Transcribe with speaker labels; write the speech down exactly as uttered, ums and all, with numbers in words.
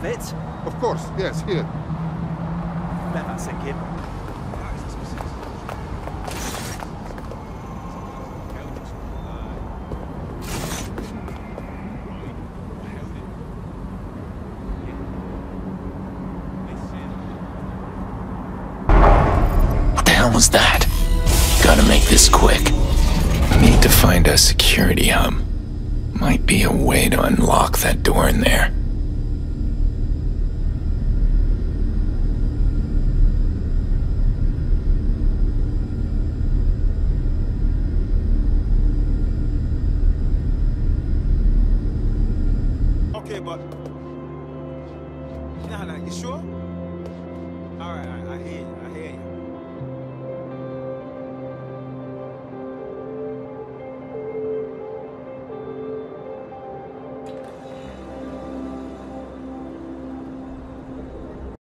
Speaker 1: fit?
Speaker 2: Of course, yes, here.
Speaker 1: Bet that's it, kid.
Speaker 3: What the hell was that? Gotta make this quick. Need to find a security hub. Might be a way to unlock that door in there.
Speaker 4: Okay, but... Nah, nah, you sure? Alright, I, I hear you, I hear you.